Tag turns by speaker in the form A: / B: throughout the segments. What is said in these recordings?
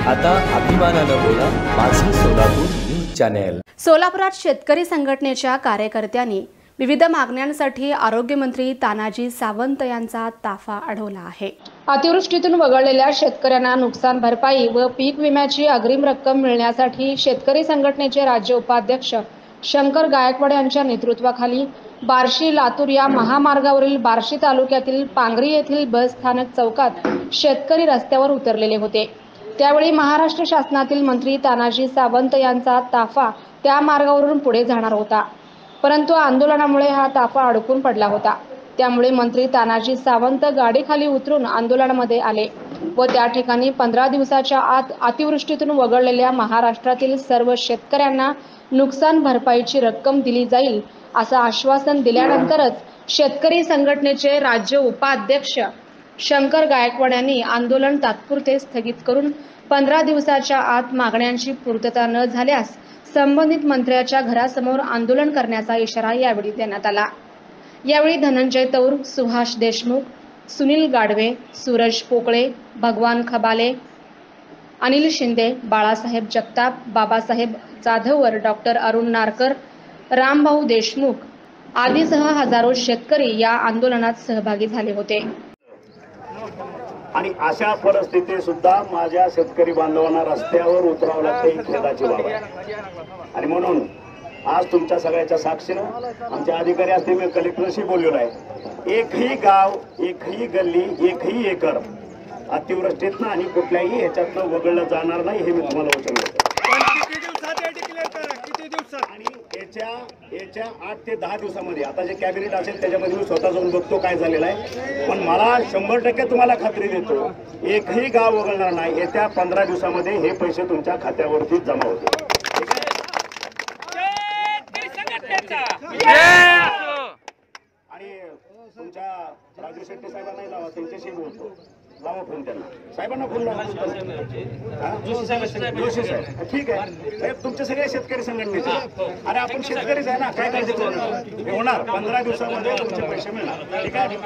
A: आता अभिमानानं बोला, माझं सोलापूर न्यूज चॅनेल।
B: सोलापुरात शेतकरी संघटनेच्या कार्यकर्त्यांनी विविध मागण्यांसाठी आरोग्यमंत्री तानाजी सावंत यांचा ताफा अडवला आहे। अतिवृष्टीतून वगळलेल्या शेतकऱ्यांना नुकसान भरपाई व पीक विम्याची अग्रिम रक्कम मिळण्यासाठी शेतकरी संघटनेचे राज्य उपाध्यक्ष शंकर गायकवाड यांच्या नेतृत्वाखाली बार्शी लातूर या महामार्गावरील बार्शी तालुक्यातील पांगरी येथील बस स्थानक चौकात शेतकरी रस्त्यावर उतरलेले होते। त्यावेळी महाराष्ट्र शासनातील मंत्री तानाजी सावंत यांचा ताफा त्या मार्गावरून पुढे जाणार होता, परंतु आंदोलनामुळे हा ताफा अडकून पडला होता। त्यामुळे मंत्री तानाजी सावंत गाडीखाली उतरून आंदोलनामध्ये आले व त्या ठिकाणी 15 दिवसाच्या आत अतिवृष्टीतून वगळलेल्या महाराष्ट्रातील सर्व शेतकऱ्यांना नुकसान भरपाईची रक्कम दिली जाईल असं आश्वासन दिल्यानंतरच शेतकरी संघटनेचे राज्य उपाध्यक्ष शंकर गायकवाड यांनी आंदोलन तात्पुरते स्थगित करून 15 दिवसाच्या आत मागण्यांची पूर्तता न झाल्यास संबंधित मंत्र्याच्या घरासमोर आंदोलन करण्याचा इशारा यावेळी देण्यात आला। यावेळी धनंजय तौर, सुभाष देशमुख, सुनील गाडवे, सूरज पोकळे, भगवान खबाले, अनिल शिंदे, बाळासाहेब जगताप, बाबासाहेब जाधवर, डॉक्टर अरुण नारकर, रामभाऊ देशमुख आदीसह हजारो शेतकरी या आंदोलनात सहभागी झाले होते।
C: आणि अशा परिस्थितीत सुद्धा माझ्या शेतकरी बांधवांना रस्त्यावर उतरावं लागतं ही खेदाची बाब आहे। आणि म्हणून आज तुमच्या सगळ्याच्या साक्षीनं आमचे अधिकारी असतील, मी कलेक्टरशी बोललेलो आहे, एकही गाव, एकही गल्ली, एकही एकर अतिवृष्टीतनं आणि कुठल्याही ह्याच्यातनं वगळलं जाणार नाही, हे मी तुम्हाला वचन देतो। आणि याच्या 8 ते 10 दिवसामध्ये आता जे कॅबिनेट असेल त्याच्यामध्ये मी स्वतः जाऊन बघतो काय झालेलं आहे, पण मला 100% तुम्हाला खात्री देतो एकही गाव वगळणार नाही। येत्या 15 दिवसामध्ये हे पैसे तुमच्या खात्यावरती जमा होतील। आणि तुमच्या राजू शेट्टी साहेबांना लावा, त्यांच्याशी बोलतो, लावा फोन त्यांना, साहेबांना फोन लावा, जोशी साहेब, ठीक आहे साहेब, तुमचे सगळे शेतकरी संघटनेचे, अरे आपण शेतकरीच आहे ना, काय काळजी करू नका, हे होणार 15 दिवसामध्ये तुमचे पैसे मिळणार, ठीक आहे।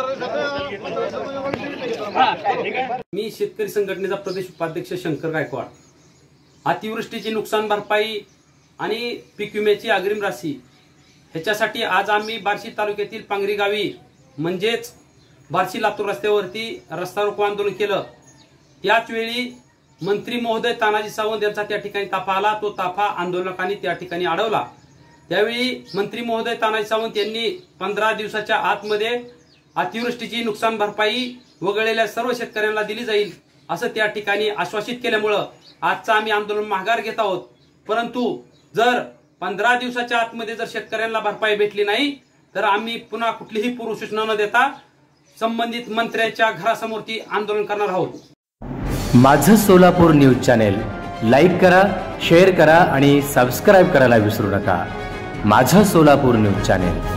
D: मी शेतकरी संघटनेचा प्रदेश उपाध्यक्ष शंकर गायकवाड, अतिवृष्टीची नुकसान भरपाई आणि पीक विम्याची अग्रिम राशी ह्याच्यासाठी आज आम्ही बार्शी तालुक्यातील पांगरी गावी म्हणजेच बार्शी लातूर रस्त्यावरती रस्ता रोको आंदोलन केलं। त्याच वेळी मंत्री महोदय तानाजी सावंत यांचा त्या ठिकाणी ताफा आला, तो ताफा आंदोलकांनी त्या ठिकाणी अडवला। त्यावेळी मंत्री महोदय तानाजी सावंत यांनी 15 दिवसाच्या आतमध्ये अतिवृष्टीची नुकसान भरपाई वगळलेल्या सर्व शेतकऱ्यांना दिली जाईल असं त्या ठिकाणी आश्वासित केल्यामुळं आजचं आम्ही आंदोलन माघार घेत आहोत। परंतु जर 15 दिवसाच्या आतमध्ये जर शेतकऱ्यांना भरपाई भेटली नाही तर आम्ही पुन्हा कुठलीही पूर्वसूचना न देता संबंधित मंत्र्याच्या घरासमोरती आंदोलन करणार आहोत।
A: माझं सोलापूर न्यूज चॅनेल लाईक करा, शेअर करा आणि सबस्क्राईब करायला विसरू नका। माझं सोलापूर न्यूज चॅनेल।